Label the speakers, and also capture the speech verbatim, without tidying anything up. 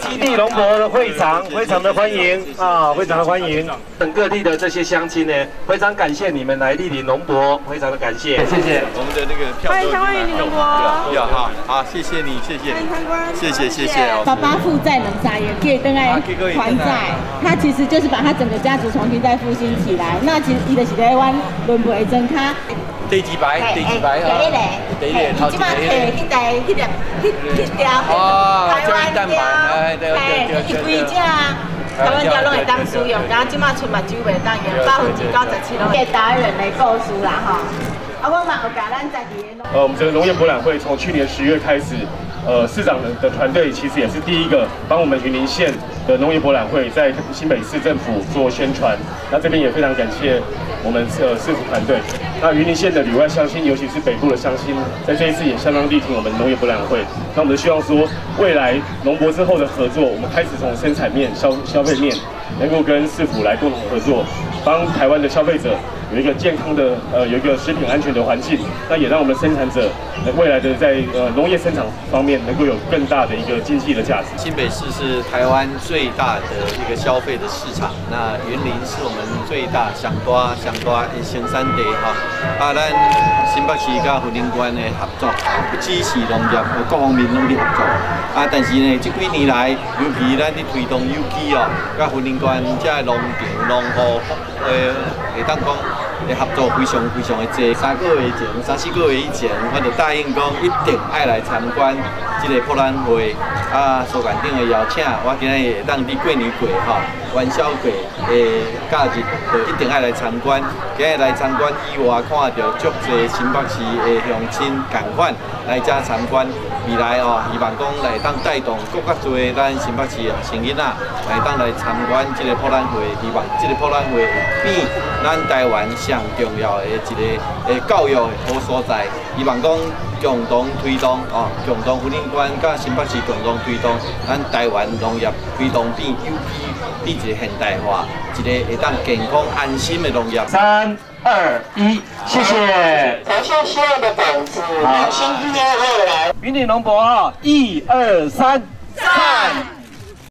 Speaker 1: 基地龙博的会长，非常的欢迎啊，非常的欢迎。等各地的这些乡亲呢，非常感谢你们来莅临龙博，非常的感谢，谢谢。
Speaker 2: 我们的那个票
Speaker 3: 欢迎欢迎龙博，
Speaker 2: 要哈，好，谢谢你，谢谢，谢谢谢谢哦。
Speaker 4: 爸爸负债能啥也可以登来还债，他其实就是把他整个家族重新再复兴起来。那其实伊就是台湾轮回真卡。
Speaker 2: 第几排？第几排啊？第一个，头一个。即摆摕迄台、迄条、迄、迄条台湾条，哎，伊规只台湾条拢会当使用，然后即摆春目睭袂当用，百分之九十七拢给达人来购书啦哈。啊，我嘛有教咱家己的。呃，我们这个农业博览会从去年十月开始，呃，市长的团队其实也是第一个帮我们云林县的农业博览会在新北市政府做宣传。那这边也非常感谢我们呃市府团队。 那云林县的旅外乡亲，尤其是北部的乡亲，在这一次也相当力挺我们农业博览会。那我们希望说，未来农博之后的合作，我们开始从生产面、消消费面，能够跟市府来共同合作，帮台湾的消费者有一个健康的呃有一个食品安全的环境。那也让我们生产者未来的在呃农业生产方面能够有更大的一个经济的价值。新北市是台湾最大的一个消费的市场，那云林是我们最大上大上大的生产地哈。 啊，咱新北市甲云林县的合作，不只是农业，各方面拢伫合作。啊，但是呢，这几年来，尤其咱伫推动有机哦，甲云林县这农场、农户，呃，会当讲的合作非常非常的多。三个月前、三四个月以前，我就答应讲一定爱来参观这个博览会。啊，苏干顶的邀请，我今日会当伫过年过吼，元宵过的假日，就一定爱来参观。今日来参观以外，看到足多新北市的乡亲共款来遮参观。未来哦，希望讲来当带动更较多咱新北市的学生囡仔来当来参观这个博览会，希望这个博览会变咱台湾上重要的一个诶教育的好所在。希望讲共同推动哦，共同云林县甲新北市共同推动咱台湾农业推动变有机，变一个现代化，一个会当健康安心的农业。三二一，谢谢。感谢所有的粉丝，新今天未来云林农博啊，一二三，赞。